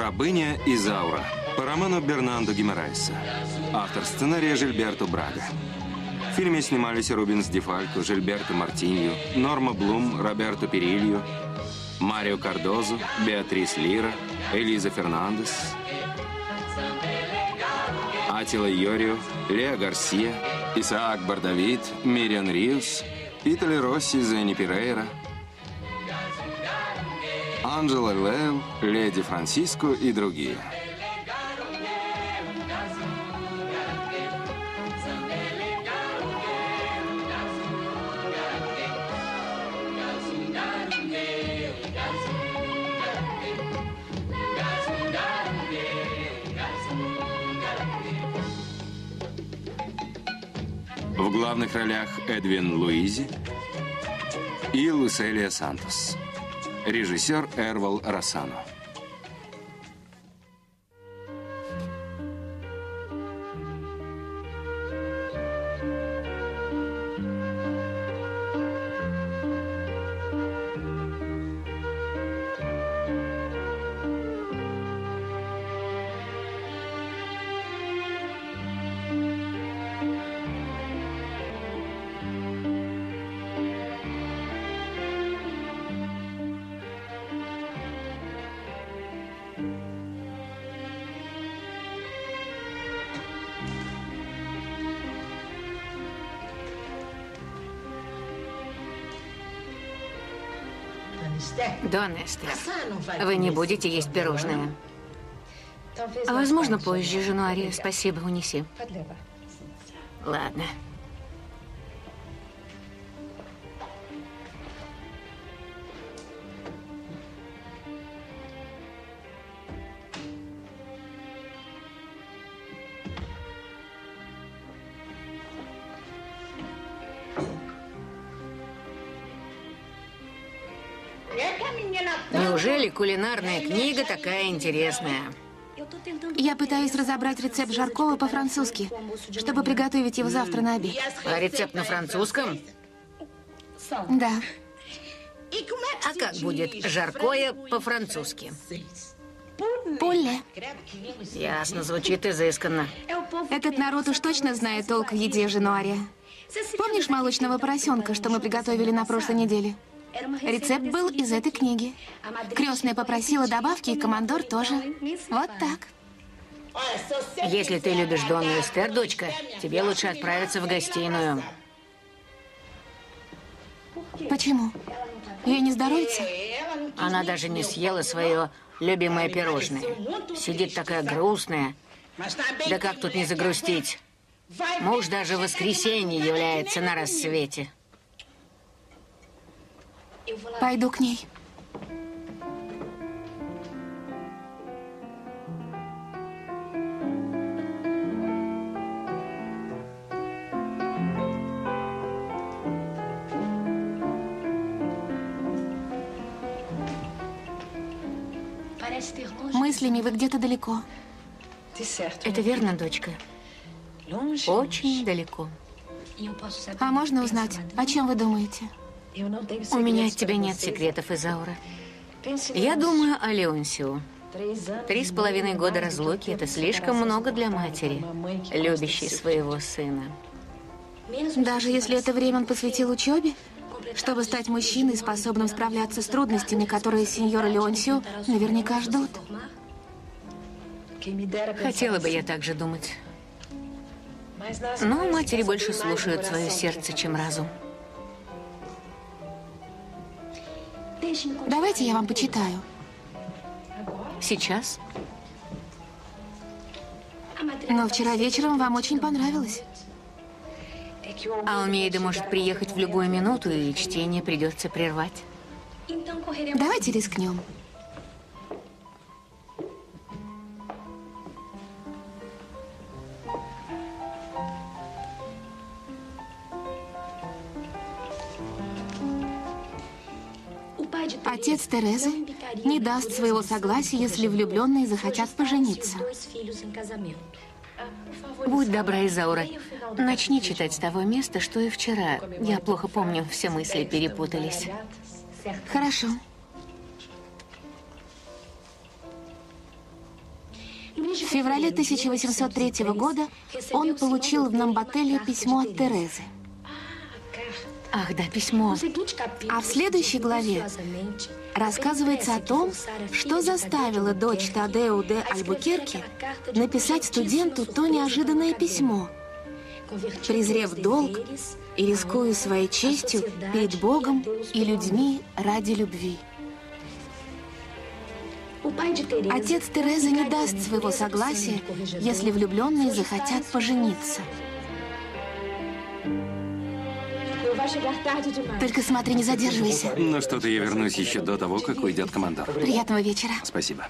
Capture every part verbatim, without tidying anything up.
Рабыня Изаура по роману Бернандо Гимарайса. Автор сценария Жильберто Брага. В фильме снимались Рубенс Ди Фалько, Жильберто Мартиньо, Норма Блум, Роберто Перильо, Марио Кардозо, Беатрис Лира, Элиза Фернандес, Атила Йорио, Лео Гарсия, Исаак Бардавид, Мириан Риус, Итали Росси, Зенни Пирейра, Анджела Лейл, Леди Франсиско и другие. В главных ролях Эдвин Луизи и Луселия Сантос. Режиссер Эрвол Рассано. Дон Эстер, вы не будете есть пирожное? Возможно, позже, Жануария. Спасибо, унеси. Ладно. Неужели кулинарная книга такая интересная? Я пытаюсь разобрать рецепт жаркого по-французски, чтобы приготовить его завтра на обед. А рецепт на французском? Да. А как будет жаркое по-французски? Пулле. Ясно, звучит изысканно. Этот народ уж точно знает толк в еде, Жануария. Помнишь молочного поросенка, что мы приготовили на прошлой неделе? Рецепт был из этой книги. Крестная попросила добавки, и командор тоже. Вот так. Если ты любишь Донну Эстер, дочка, тебе лучше отправиться в гостиную. Почему? Ей не здоровится? Она даже не съела свое любимое пирожное. Сидит такая грустная. Да как тут не загрустить? Муж даже в воскресенье является на рассвете. Пойду к ней. Мыслями вы где-то далеко. Это верно, дочка? Очень далеко. А можно узнать, о чем вы думаете? У меня от тебя нет секретов, Изаура. Я думаю о Леонсио. Три с половиной года разлуки – это слишком много для матери, любящей своего сына. Даже если это время он посвятил учебе? Чтобы стать мужчиной, способным справляться с трудностями, которые сеньора Леонсио наверняка ждут. Хотела бы я так же думать. Но матери больше слушают свое сердце, чем разум. Давайте я вам почитаю. Сейчас? Но вчера вечером вам очень понравилось. Алмейда может приехать в любую минуту, и чтение придется прервать. Давайте рискнем. Отец Терезы не даст своего согласия, если влюбленные захотят пожениться. Будь добра, Изаура, начни читать с того места, что и вчера. Я плохо помню, все мысли перепутались. В феврале тысяча восемьсот третьего года он получил в Намбателе письмо от Терезы. Ах, да, письмо. А в следующей главе рассказывается о том, что заставило дочь Тадеу де Альбукерке написать студенту то неожиданное письмо. Презрев долг и рискуя своей честью перед Богом и людьми ради любви. Отец Терезы не даст своего согласия, если влюбленные захотят пожениться. Только смотри, не задерживайся. Ну что-то я вернусь еще до того, как уйдет командор. Приятного вечера. Спасибо.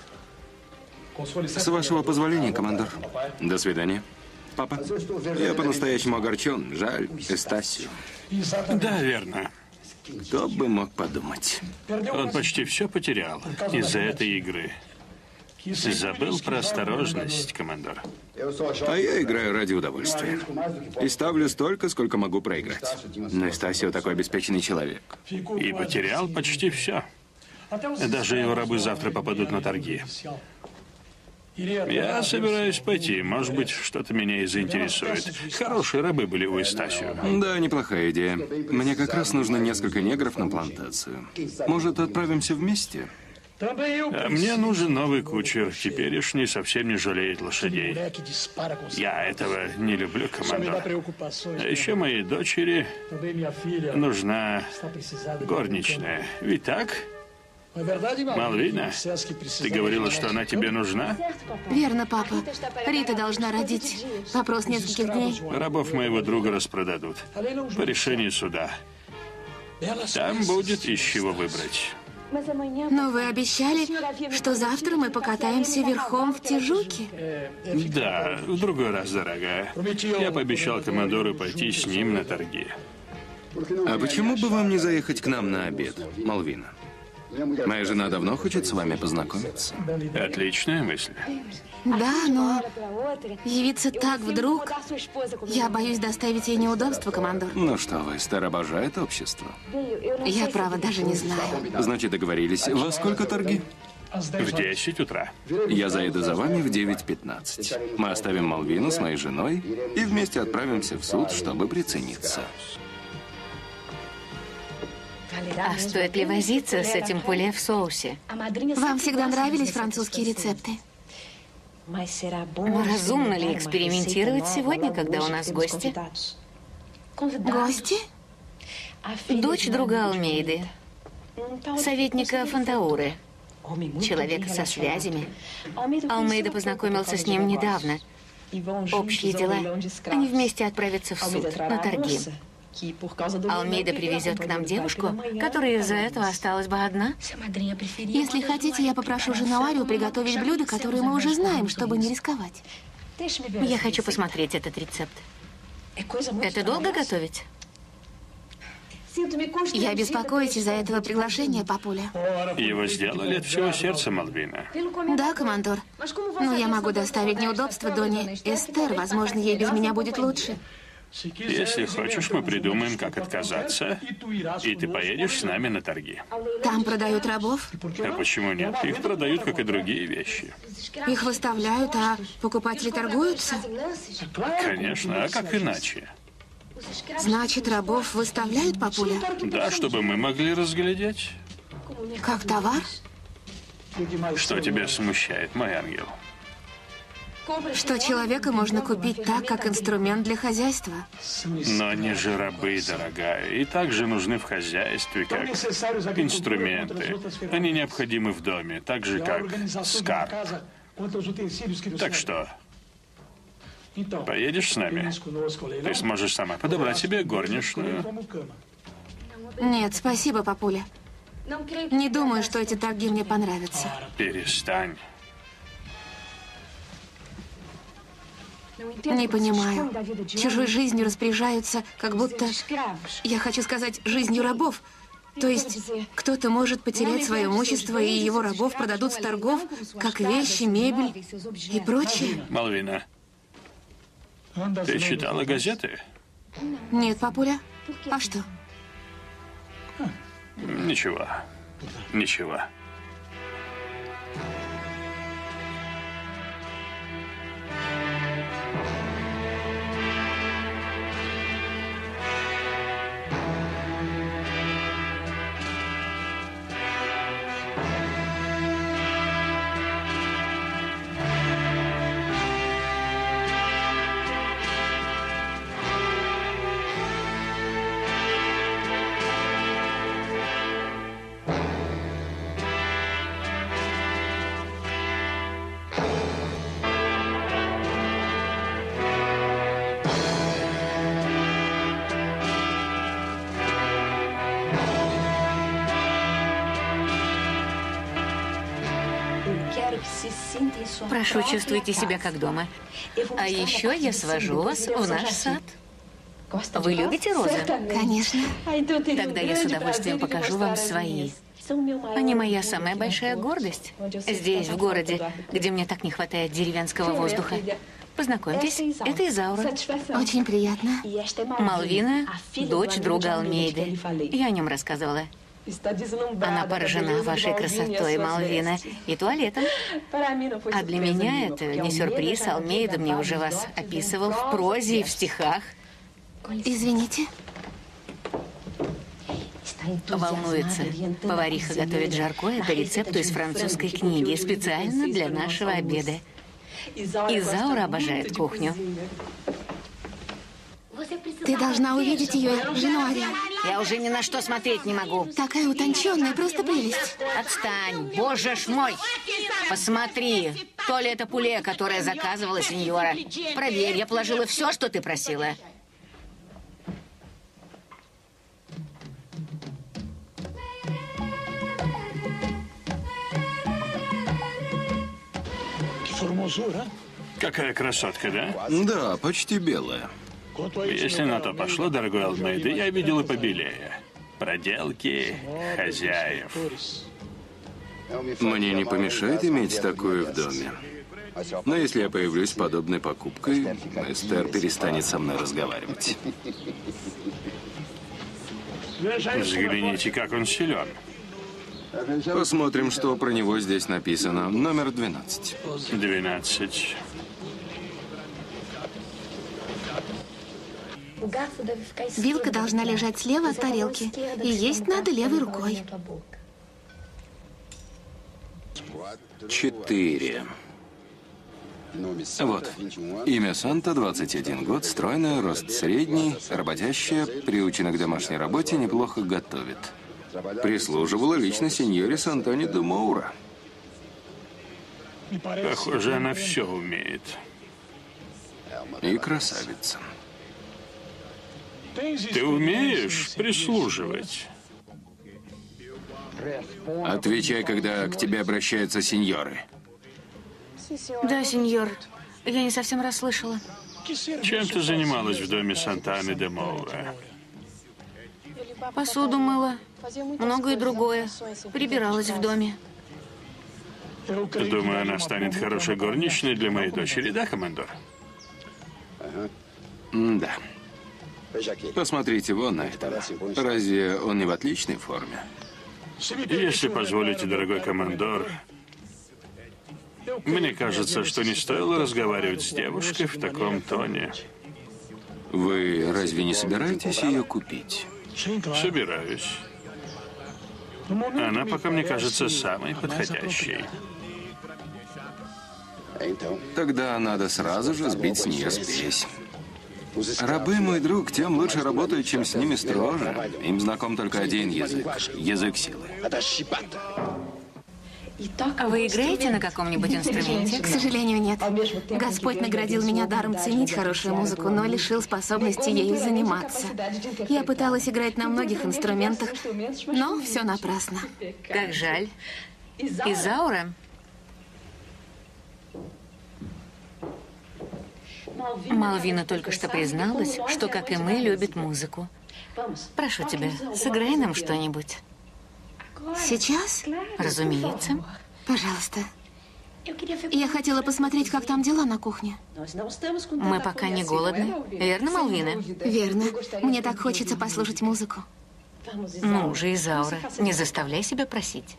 С вашего позволения, командор. До свидания. Папа, я по-настоящему огорчен. Жаль Эстасию. Да, верно. Кто бы мог подумать. Он почти все потерял из-за этой игры. Забыл про осторожность, командор. А я играю ради удовольствия. И ставлю столько, сколько могу проиграть. Но Эстасио такой обеспеченный человек. И потерял почти все. Даже его рабы завтра попадут на торги. Я собираюсь пойти. Может быть, что-то меня и заинтересует. Хорошие рабы были у Эстасио. Да, неплохая идея. Мне как раз нужно несколько негров на плантацию. Может, отправимся вместе? А мне нужен новый кучер. Теперешний совсем не жалеет лошадей. Я этого не люблю, командор. А еще моей дочери нужна горничная. Ведь так? Малвина, ты говорила, что она тебе нужна? Верно, папа. Рита должна родить. Вопрос нескольких дней. Рабов моего друга распродадут. По решению суда. Там будет из чего выбрать. Но вы обещали, что завтра мы покатаемся верхом в Тижуке. Да, в другой раз, дорогая. Я пообещал командору пойти с ним на торги. А почему бы вам не заехать к нам на обед, Малвина? Моя жена давно хочет с вами познакомиться. Отличная мысль. Да, но явиться так вдруг, я боюсь доставить ей неудобства, командор. Ну что вы, Стар обожает общество. Я, право, даже не знаю. Значит, договорились. Во сколько торги? В десять утра. Я заеду за вами в девять пятнадцать. Мы оставим Малвину с моей женой и вместе отправимся в суд, чтобы прицениться. А стоит ли возиться с этим пуле в соусе? Вам всегда нравились французские рецепты? Разумно ли экспериментировать сегодня, когда у нас гости? Гости? Дочь друга Алмейды, советника Фонтауры, человека со связями. Алмейда познакомился с ним недавно. Общие дела. Они вместе отправятся в суд на торги. Алмейда привезет к нам девушку, которая из-за этого осталась бы одна. Если хотите, я попрошу Женуарию приготовить блюда, которые мы уже знаем, чтобы не рисковать. Я хочу посмотреть этот рецепт. Это долго готовить? Я беспокоюсь из-за этого приглашения, папуля. Его сделали от всего сердца, Малвина. Да, командор. Но я могу доставить неудобства Доне Эстер. Возможно, ей без меня будет лучше. Если хочешь, мы придумаем, как отказаться, и ты поедешь с нами на торги. Там продают рабов? А почему нет? Их продают, как и другие вещи. Их выставляют, а покупатели торгуются? Конечно, а как иначе? Значит, рабов выставляют, папуля? Да, чтобы мы могли разглядеть. Как товар? Что тебя смущает, мой ангел? Что человека можно купить так, как инструмент для хозяйства. Но они же рабы, дорогая, и также нужны в хозяйстве, как инструменты. Они необходимы в доме, так же, как скарб. Так что, поедешь с нами? Ты сможешь сама подобрать себе горничную. Нет, спасибо, папуля. Не думаю, что эти торги мне понравятся. Перестань. Не понимаю. Чужой жизнью распоряжаются, как будто, я хочу сказать, жизнью рабов. То есть кто-то может потерять свое имущество, и его рабов продадут с торгов, как вещи, мебель и прочее. Малвина, ты читала газеты? Нет, папуля. А что? Ничего. Ничего. Прошу, чувствуйте себя как дома. А еще я свожу вас в наш сад. Вы любите розы? Конечно. Тогда я с удовольствием покажу вам свои. Они моя самая большая гордость. Здесь, в городе, где мне так не хватает деревенского воздуха. Познакомьтесь, это Изаура. Очень приятно. Малвина, дочь друга Алмейды. Я о нем рассказывала. Она поражена вашей красотой, Малвина, и туалетом. А для меня это не сюрприз. Алмейда мне уже вас описывал в прозе и в стихах. Извините. Волнуется. Повариха готовит жаркое по рецепту из французской книги, специально для нашего обеда. Изаура обожает кухню. Ты должна увидеть ее, Женуария. Я уже ни на что смотреть не могу. Такая утонченная, просто прелесть. Отстань, боже ж мой! Посмотри, то ли это пуле, которое заказывала сеньора. Проверь, я положила все, что ты просила. Какая красотка, да? Да, почти белая. Если на то пошло, дорогой Алмейда, я видел и побелее. Проделки хозяев. Мне не помешает иметь такое в доме. Но если я появлюсь с подобной покупкой, Эстер перестанет со мной разговаривать. Взгляните, как он силен. Посмотрим, что про него здесь написано. Номер двенадцать. Двенадцать. Вилка должна лежать слева от тарелки. И есть надо левой рукой. Четыре. Вот. Имя Санта, двадцать один год, стройная, рост средний, работящая, приучена к домашней работе, неплохо готовит. Прислуживала лично сеньоре Сантоне де Моура. Похоже, она все умеет. И красавица. Ты умеешь прислуживать? Отвечай, когда к тебе обращаются сеньоры. Да, сеньор. Я не совсем расслышала. Чем ты занималась в доме Сантаны де Моура? Посуду мыла. Многое другое. Прибиралась в доме. Думаю, она станет хорошей горничной для моей дочери, да, командор? Да. Посмотрите вон на это. Разве он не в отличной форме? Если позволите, дорогой командор, мне кажется, что не стоило разговаривать с девушкой в таком тоне. Вы разве не собираетесь ее купить? Собираюсь. Она пока, мне кажется, самой подходящей. Тогда надо сразу же сбить с нее спесь. Рабы, мой друг, тем лучше работают, чем с ними строже. Им знаком только один язык – язык силы. А вы играете на каком-нибудь инструменте? К сожалению, нет. Господь наградил меня даром ценить хорошую музыку, но лишил способности ею заниматься. Я пыталась играть на многих инструментах, но все напрасно. Как жаль. Изаура? Малвина только что призналась, что, как и мы, любит музыку. Прошу тебя, сыграй нам что-нибудь. Сейчас? Разумеется. Пожалуйста. Я хотела посмотреть, как там дела на кухне. Мы пока не голодны. Верно, Малвина? Верно. Мне так хочется послушать музыку. Ну уже, Изаура, не заставляй себя просить.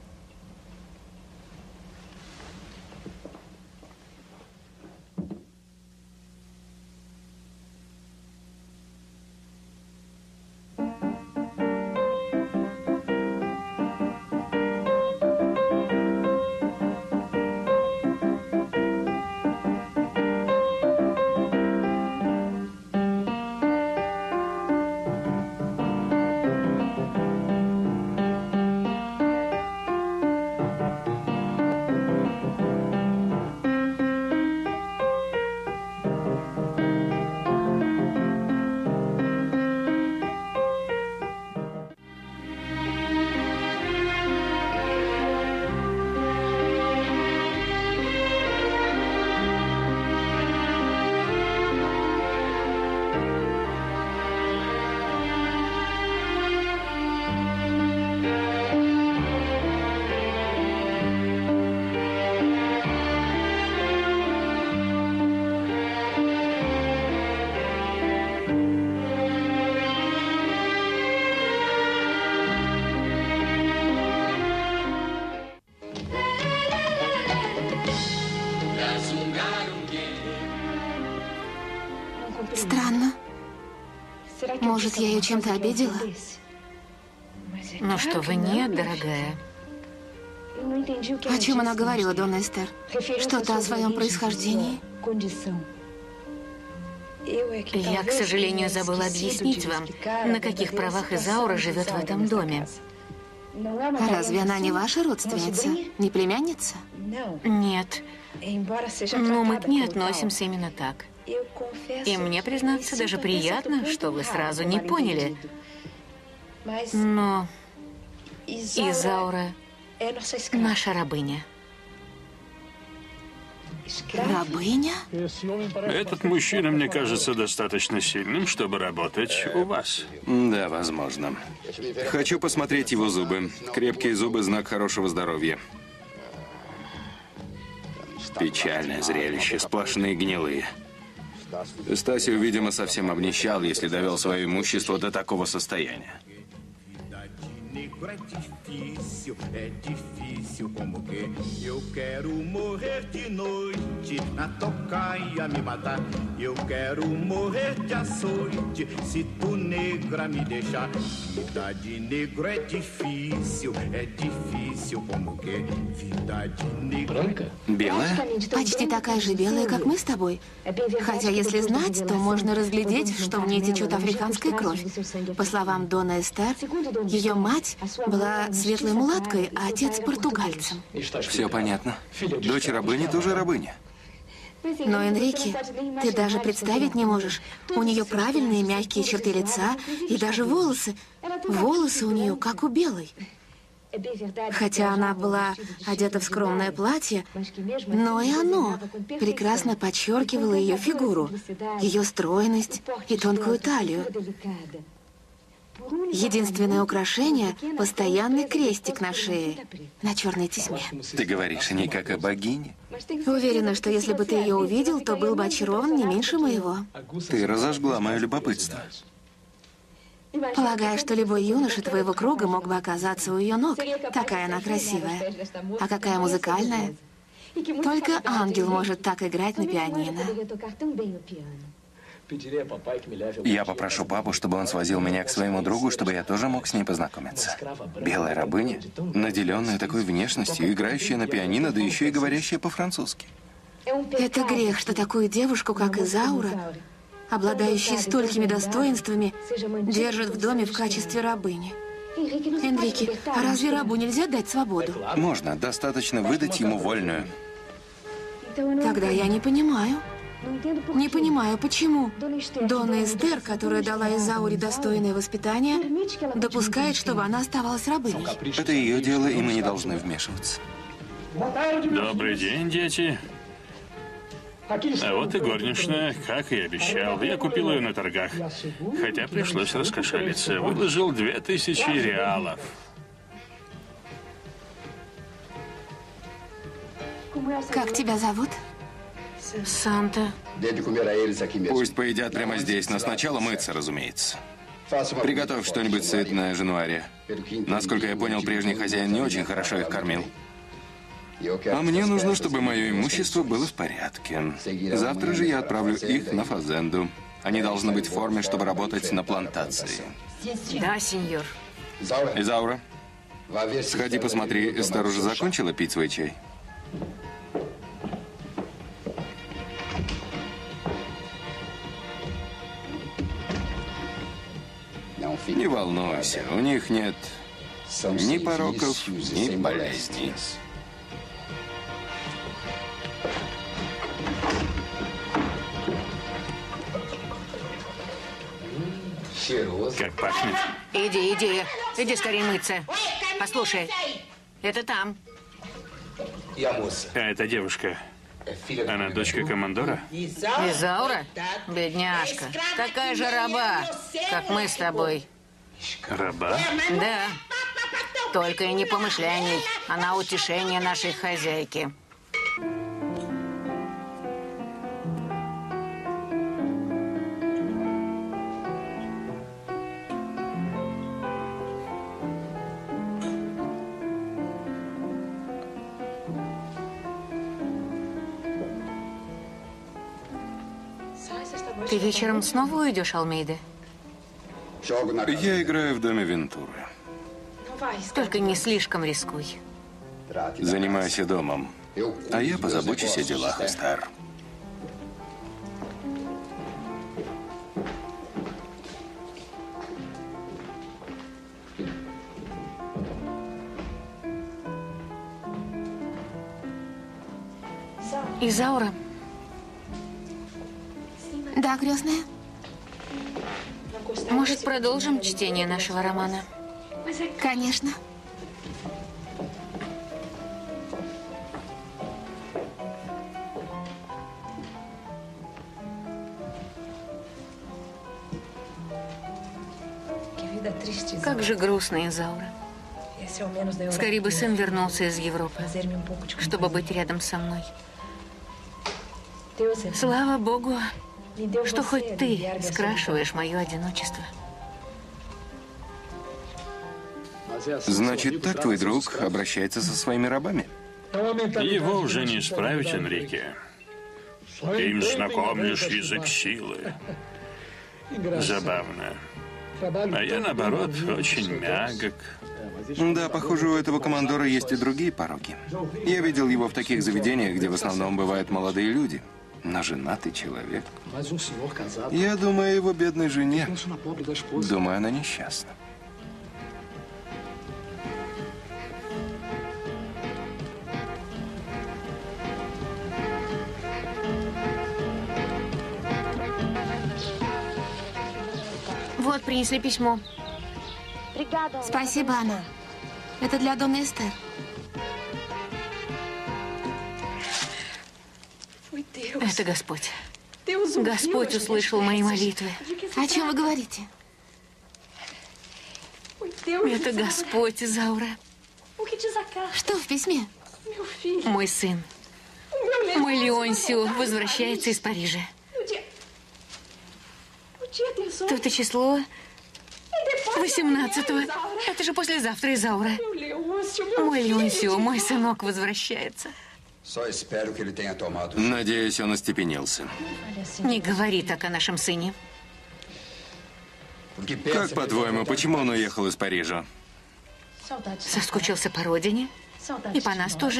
Может, я ее чем-то обидела? Ну что вы, нет, дорогая. О чем она говорила, Донна Эстер? Что-то о своем происхождении? Я, к сожалению, забыла объяснить вам, на каких правах Изаура живет в этом доме. Разве она не ваша родственница? Не племянница? Нет. Но мы к ней относимся именно так. И мне, признаться, даже приятно, что вы сразу не поняли. Но Изаура наша рабыня. Рабыня? Этот мужчина, мне кажется, достаточно сильным, чтобы работать у вас. Да, возможно. Хочу посмотреть его зубы. Крепкие зубы – знак хорошего здоровья. Печальное зрелище, сплошные гнилые. Стасио, видимо, совсем обнищал, если довел свое имущество до такого состояния. É difícil, é difícil como que eu quero morrer de noite na tocaia me matar. Eu quero morrer de açoite se tu negra me deixar. Vida de negro é difícil, é difícil como que vida de negro. Белая? Почти такая же белая, как мы с тобой. Хотя, если знать, то можно разглядеть, что в ней течет африканская кровь. По словам Донны Эстер, ее мать была светлой мулаткой, а отец португальцем. Все понятно. Дочь рабыни тоже рабыня. Но, Энрике, ты даже представить не можешь. У нее правильные мягкие черты лица и даже волосы. Волосы у нее, как у белой. Хотя она была одета в скромное платье, но и оно прекрасно подчеркивало ее фигуру, ее стройность и тонкую талию. Единственное украшение – постоянный крестик на шее, на черной тесьме. Ты говоришь о ней как о богине? Уверена, что если бы ты ее увидел, то был бы очарован не меньше моего. Ты разожгла мое любопытство. Полагаю, что любой юноша твоего круга мог бы оказаться у ее ног. Такая она красивая. А какая музыкальная. Только ангел может так играть на пианино. Я попрошу папу, чтобы он свозил меня к своему другу, чтобы я тоже мог с ней познакомиться. Белая рабыня, наделенная такой внешностью, играющая на пианино, да еще и говорящая по-французски. Это грех, что такую девушку, как Изаура, обладающая столькими достоинствами, держат в доме в качестве рабыни. Энрике, а разве рабу нельзя дать свободу? Можно, достаточно выдать ему вольную. Тогда я не понимаю. Не понимаю, почему Донна Эстер, которая дала Изауре достойное воспитание, допускает, чтобы она оставалась рабыней. Это ее дело, и мы не должны вмешиваться. Добрый день, дети. А вот и горничная, как и обещал. Я купил ее на торгах. Хотя пришлось раскошелиться. Выложил две тысячи реалов. Как тебя зовут? Санта. Пусть поедят прямо здесь, но сначала мыться, разумеется. Приготовь что-нибудь сытное, Жануария. Насколько я понял, прежний хозяин не очень хорошо их кормил. А мне нужно, чтобы мое имущество было в порядке. Завтра же я отправлю их на фазенду. Они должны быть в форме, чтобы работать на плантации. Да, сеньор. Изаура, сходи посмотри, Эстер уже закончила пить свой чай? Не волнуйся, у них нет ни пороков, ни болезней. Как пахнет. Иди, иди. Иди скорее мыться. Послушай, это там. А эта девушка, она дочка командора? Изаура? Бедняжка. Такая же раба, как мы с тобой. Раба? Да. Только и не помышляй о ней. Она утешение нашей хозяйки. Ты вечером снова уйдешь, Алмейда? Я играю в доме Вентуры. Только не слишком рискуй. Занимайся домом, а я позабочусь о делах, Эстер. Изаура? Да, крестная? Может, продолжим чтение нашего романа? Конечно. Как же грустно, Изаура. Скорее бы сын вернулся из Европы, чтобы быть рядом со мной. Слава Богу, что хоть ты скрашиваешь мое одиночество. Значит, так твой друг обращается со своими рабами? Его уже не исправить, Энрике. Ты им знакомлишь язык силы. Забавно. А я, наоборот, очень мягок. Да, похоже, у этого командора есть и другие пороки. Я видел его в таких заведениях, где в основном бывают молодые люди. Но женатый человек. Я думаю о его бедной жене. Думаю, она несчастна. Вот, принесли письмо. Спасибо, Анна. Это для Донны Эстер. Это Господь. Господь услышал мои молитвы. О чем вы говорите? Это Господь, Изаура. Что в письме? Мой сын, мой Леонсио, возвращается из Парижа. Тут и число восемнадцатого. Это же послезавтра, Изаура. Мой Леонсио, мой сынок возвращается. Надеюсь, он остепенился. Не говори так о нашем сыне. Как, по-твоему, почему он уехал из Парижа? Соскучился по родине. И по нас тоже.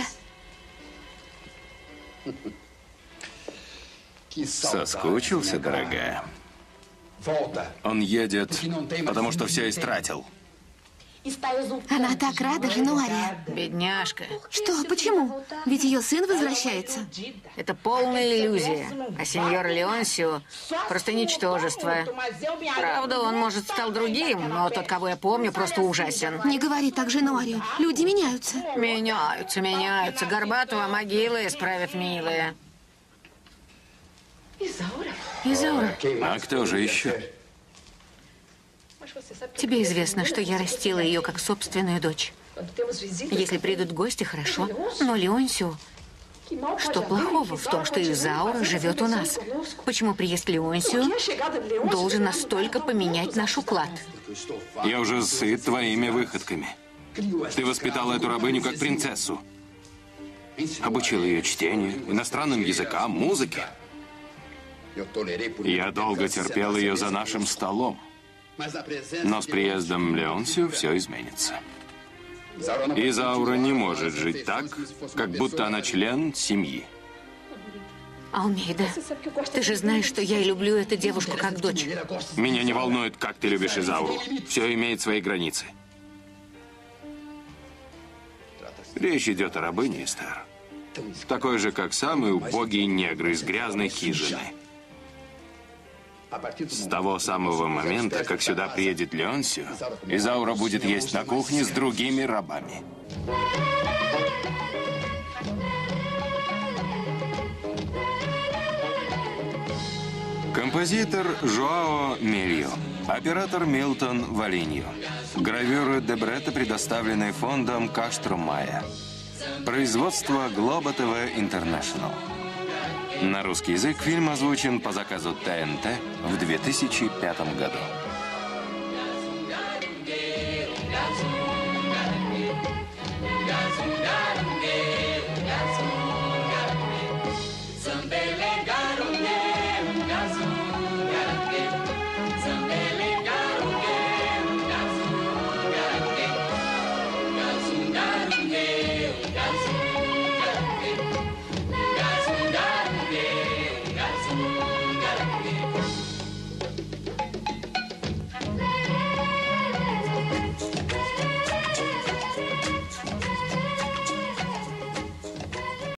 Соскучился, дорогая. Он едет, потому что все истратил. Она так рада, Женуария. Бедняжка. Что? Почему? Ведь ее сын возвращается. Это полная иллюзия. А сеньор Леонсио просто ничтожество. Правда, он, может, стал другим, но тот, кого я помню, просто ужасен. Не говори так, Женуария. Люди меняются. Меняются, меняются. Горбатого могилы исправят милые. Изаура, А кто же еще? тебе известно, что я растила ее как собственную дочь. Если придут гости, хорошо. Но Леонсио, что плохого в том, что Изаура живет у нас? Почему приезд Леонсио должен настолько поменять наш уклад? Я уже сыт твоими выходками. Ты воспитала эту рабыню как принцессу. Обучил ее чтению, иностранным языкам, музыке. Я долго терпел ее за нашим столом. Но с приездом Леонсио все изменится. Изаура не может жить так, как будто она член семьи. Алмейда, ты же знаешь, что я и люблю эту девушку как дочь. Меня не волнует, как ты любишь Изауру. Все имеет свои границы. Речь идет о рабыне, Эстер. Такой же, как самый убогий негр из грязной хижины. С того самого момента, как сюда приедет Леонсио, Изаура будет есть на кухне с другими рабами. Композитор Жоао Мельо, оператор Милтон Валиньо. Гравюры Дебретта, предоставленные фондом Кастро Майя. Производство Глоба ТВ Интернешнл. На русский язык фильм озвучен по заказу ТНТ в две тысячи пятом году.